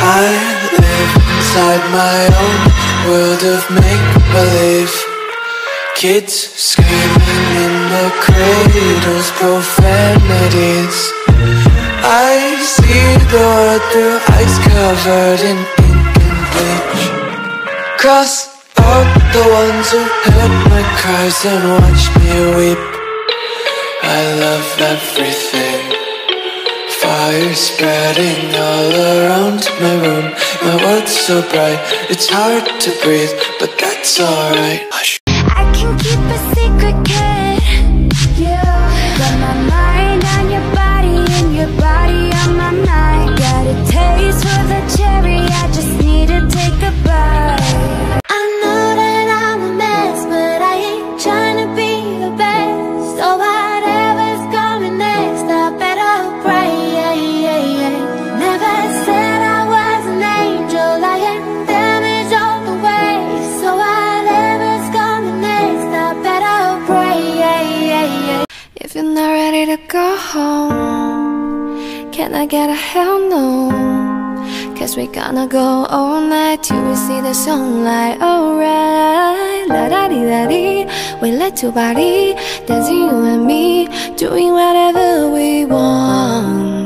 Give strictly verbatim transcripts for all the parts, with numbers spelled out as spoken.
I live inside my own world of make-believe. Kids screaming in the cradles, profanities. I see the world through eyes covered in ink and bleach. Cross out the ones who heard my cries and watched me weep. I love everything. Fire spreading all around my room. My world's so bright, it's hard to breathe, but that's alright. Hush. I can keep a secret, kid. Yeah. Got my mind on your body and your body on my mind. Got a taste for the cherry, I just need to take a bite. I know that I'm a mess, but I ain't trying to be the best. So whatever's coming next, I better pray. Never said I was an angel, I am damaged all the way. So whatever's coming next, I better pray. If you're not ready to go home, can I get a hell no? Cause we gonna go all night till we see the sunlight. Alright, la da di da di. We let two body dancing, you and me, doing whatever we want.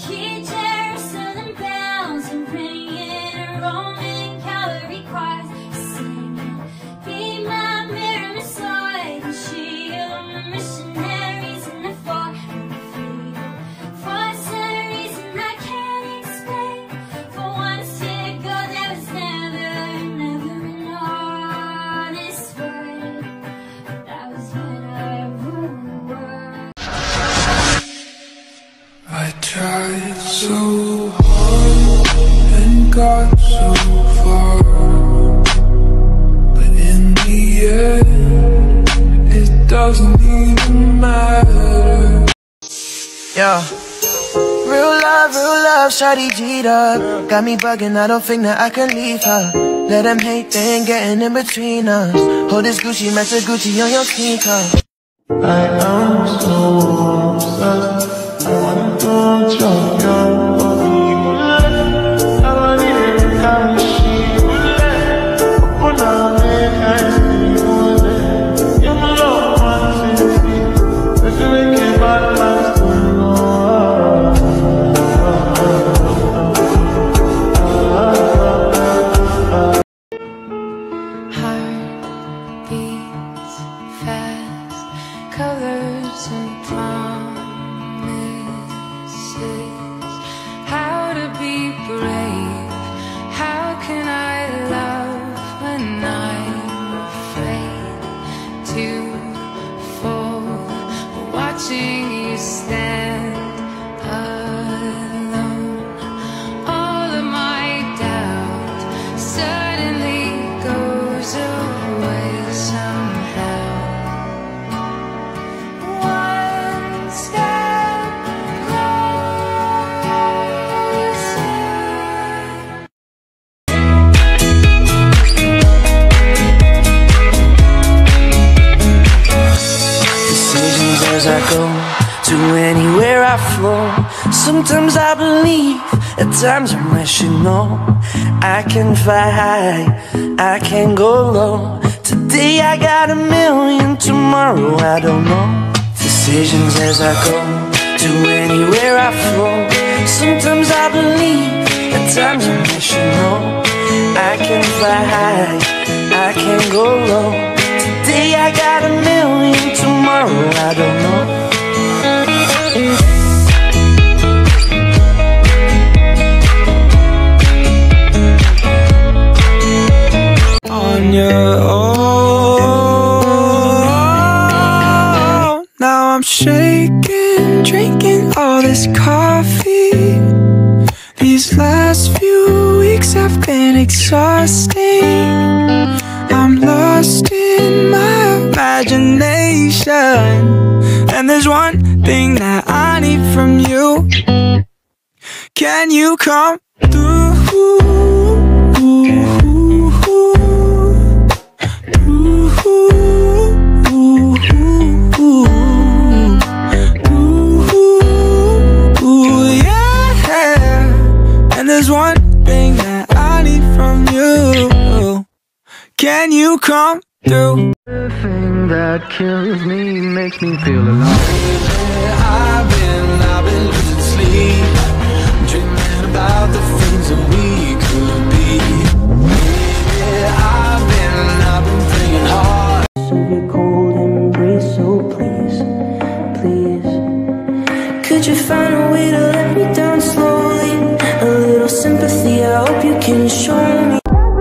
I tried so hard and got so far, but in the end, it doesn't even matter. Yeah. Real love, real love, shawty G'd up. Got me bugging, I don't think that I can leave her. Let them hate, they ain't getting in between us. Hold this Gucci, match the Gucci on your sneaker. I am so obsessed. I wanna go jump your body. I want it to come she open up and I see you. You know one thing. If you make it bad, man, still know. Heart beats fast, colors and promises. How to be brave? How can I love when I'm afraid to fall? Watching you stand alone, all of my doubt suddenly goes away somehow. One step closer. Decisions as I go, to anywhere I flow. Sometimes I believe, at times I'm rational. I can fly high, I can go low. Today I got a million, tomorrow I don't know. Decisions as I go, to anywhere I flow. Sometimes I believe, at times I'm rational. I can fly high, I can go low. Today I got a million, tomorrow I don't know. On your own, now I'm shaking, drinking all this coffee. These last few weeks have been exhausting. I'm lost in my imagination, and there's one thing that I need from you. Can you come through? There's one thing that I need from you. Can you come through? The thing that kills me makes me feel alive. I've been, I've been losing sleep, dreaming about the things that we could be. Yeah, I've been, I've been praying hard. Of your cold embrace, so please, please, could you find a way to let me down slowly? A little sympathy, I hope you can show me.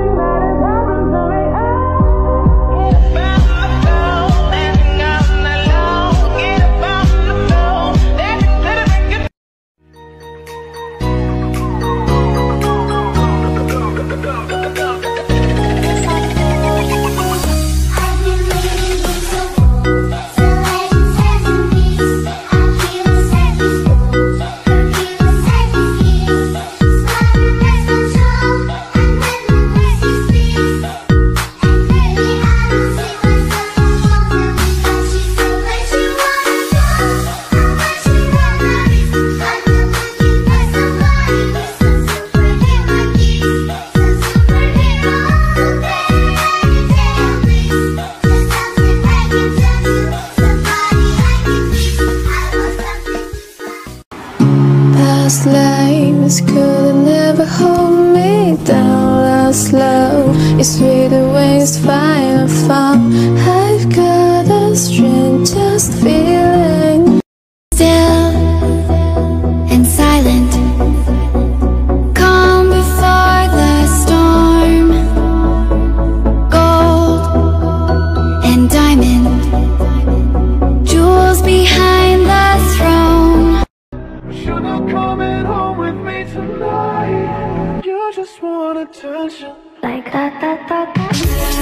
Past lives could never hold me down. Lost love is sweeter when it's fire found. I've got a strangest feeling. Still and silent, calm before the storm. Gold and diamond, jewels behind the throne. You're not coming home with me tonight. You just want attention. Like that, that, that, that.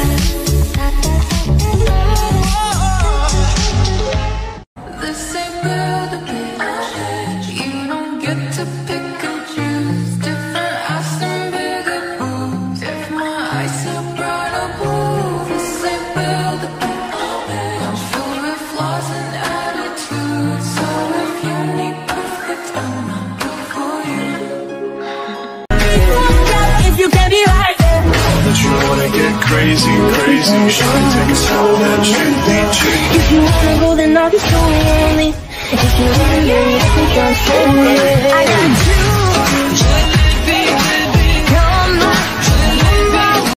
This ain't built to be. You don't get to pick and choose. Different eyes and bigger boobs. If my eyes are brighter blue, this ain't built to be. I'm filled with flaws and attitudes. So if you need perfect, I'm not good for you. If you can be right. That you wanna get crazy, crazy. Should I take it slow, then gently, gently. If you wanna go, then I'll be so lonely. If you wanna get it, I think I'm so lonely. I got you.